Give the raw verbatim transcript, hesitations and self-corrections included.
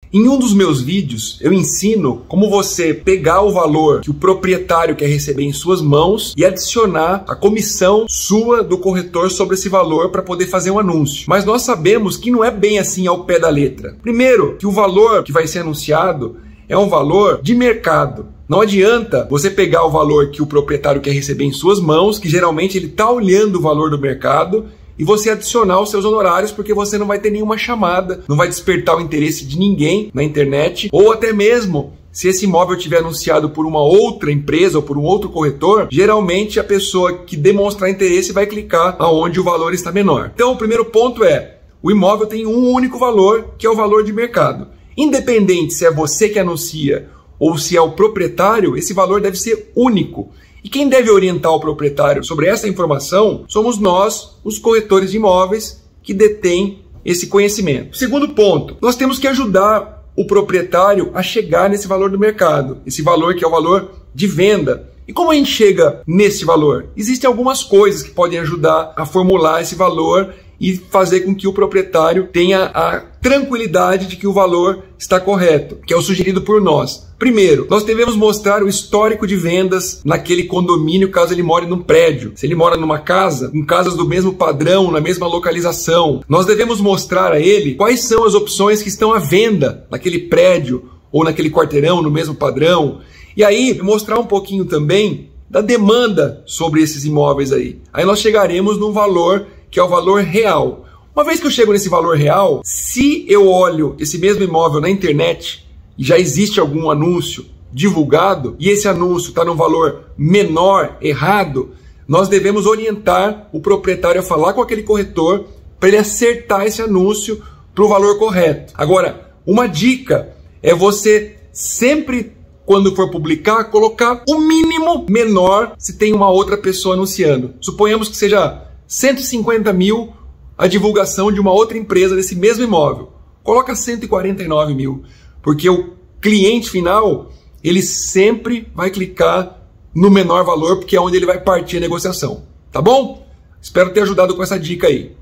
Em um dos meus vídeos, eu ensino como você pegar o valor que o proprietário quer receber em suas mãos e adicionar a comissão sua do corretor sobre esse valor para poder fazer um anúncio. Mas nós sabemos que não é bem assim ao pé da letra. Primeiro, que o valor que vai ser anunciado é um valor de mercado. Não adianta você pegar o valor que o proprietário quer receber em suas mãos, que geralmente ele está olhando o valor do mercado, e você adicionar os seus honorários, porque você não vai ter nenhuma chamada, não vai despertar o interesse de ninguém na internet, ou até mesmo se esse imóvel estiver anunciado por uma outra empresa ou por um outro corretor, geralmente a pessoa que demonstrar interesse vai clicar aonde o valor está menor. Então o primeiro ponto é, o imóvel tem um único valor, que é o valor de mercado. Independente se é você que anuncia ou se é o proprietário, esse valor deve ser único. E quem deve orientar o proprietário sobre essa informação somos nós, os corretores de imóveis, que detêm esse conhecimento. Segundo ponto, nós temos que ajudar o proprietário a chegar nesse valor do mercado, esse valor que é o valor de venda. E como a gente chega nesse valor? Existem algumas coisas que podem ajudar a formular esse valor e fazer com que o proprietário tenha a tranquilidade de que o valor está correto, que é o sugerido por nós. Primeiro, nós devemos mostrar o histórico de vendas naquele condomínio caso ele more num prédio. Se ele mora numa casa, em casas do mesmo padrão, na mesma localização, nós devemos mostrar a ele quais são as opções que estão à venda naquele prédio ou naquele quarteirão, no mesmo padrão. E aí, mostrar um pouquinho também da demanda sobre esses imóveis aí. Aí nós chegaremos num valor que é o valor real. Uma vez que eu chego nesse valor real, se eu olho esse mesmo imóvel na internet e já existe algum anúncio divulgado e esse anúncio está num valor menor, errado, nós devemos orientar o proprietário a falar com aquele corretor para ele acertar esse anúncio para o valor correto. Agora, uma dica é você sempre, quando for publicar, colocar o mínimo menor se tem uma outra pessoa anunciando. Suponhamos que seja cento e cinquenta mil a divulgação de uma outra empresa desse mesmo imóvel. Coloca cento e quarenta e nove mil, porque o cliente final, ele sempre vai clicar no menor valor, porque é onde ele vai partir a negociação. Tá bom? Espero ter ajudado com essa dica aí.